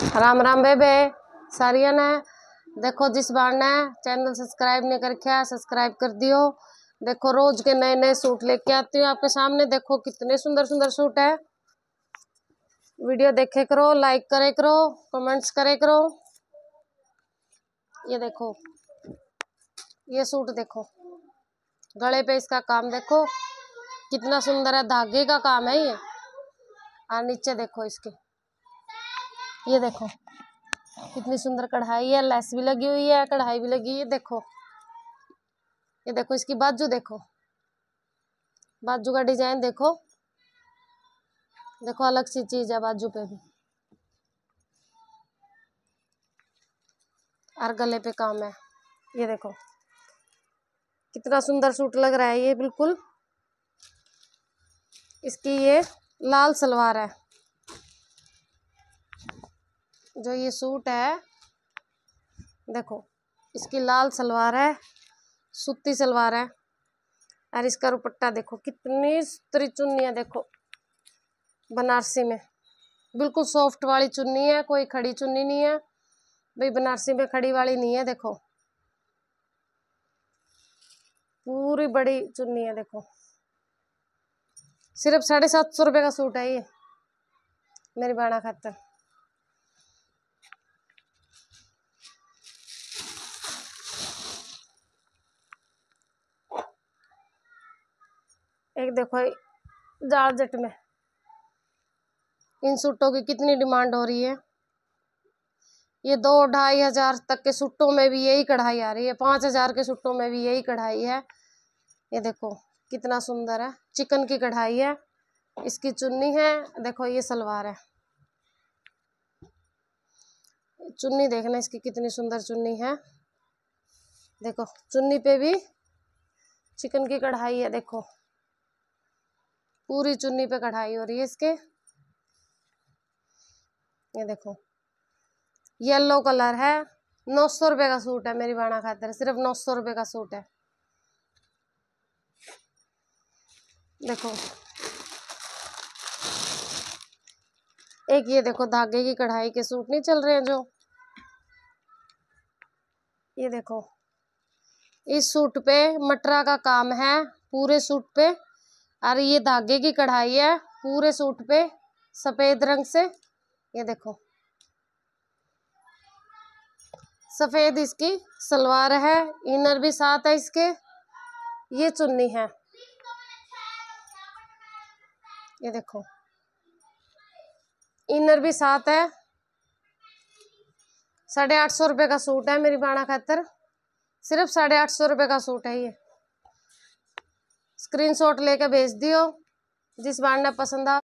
राम राम बेबे सारिया ने देखो, जिस बार ने चैनल सब्सक्राइब नहीं करके सब्सक्राइब कर दियो। देखो रोज के नए नए सूट लेके आती हूँ आपके सामने। देखो कितने सुंदर सुंदर सूट है। वीडियो देखे करो, लाइक करे करो, कमेंट्स करे करो। ये देखो, ये सूट देखो, गले पे इसका काम देखो कितना सुंदर है, धागे का काम है ये। और नीचे देखो इसके, ये देखो कितनी सुंदर कढ़ाई है, लेस भी लगी हुई है, कढ़ाई भी लगी है। देखो ये देखो इसकी बाजू, देखो बाजू का डिजाइन देखो, देखो अलग सी चीज है बाजू पे भी। और गले पे काम है। ये देखो कितना सुंदर सूट लग रहा है ये, बिल्कुल। इसकी ये लाल सलवार है। जो ये सूट है देखो, इसकी लाल सलवार है, सूती सलवार है। और इसका दुपट्टा देखो, कितनी सुतरी चुन्नी है। देखो बनारसी में बिल्कुल सॉफ्ट वाली चुन्नी है, कोई खड़ी चुन्नी नहीं है भाई, बनारसी में खड़ी वाली नहीं है। देखो पूरी बड़ी चुन्नी है। देखो सिर्फ 750 रुपये का सूट है ये मेरी बाणा खातर। एक देखो जॉर्जेट में इन सूटों की कितनी डिमांड हो रही है। ये 2-2.5 हजार तक के सूटों में भी यही कढ़ाई आ रही है, 5,000 के सूटों में भी यही कढ़ाई है। ये देखो कितना सुंदर है, चिकन की कढ़ाई है। इसकी चुन्नी है, देखो ये सलवार है। चुन्नी देखना इसकी कितनी सुंदर चुन्नी है। देखो चुन्नी पे भी चिकन की कढ़ाई है। देखो पूरी चुन्नी पे कढ़ाई हो रही है इसके। ये देखो येलो कलर है, 900 रुपये का सूट है मेरी बाणा खातर, सिर्फ 900 रुपये का सूट है। देखो एक ये देखो धागे की कढ़ाई के सूट नहीं चल रहे हैं जो, ये देखो इस सूट पे मटरा का काम है पूरे सूट पे। और ये धागे की कढ़ाई है पूरे सूट पे सफेद रंग से। ये देखो सफेद इसकी सलवार है, इनर भी साथ है इसके। ये चुन्नी है, ये देखो इनर भी साथ है। 850 रुपये का सूट है मेरी बाणा खातर, सिर्फ 850 रुपये का सूट है ये। स्क्रीनशॉट लेकर भेज दियो जिस बार ने पसंद आ।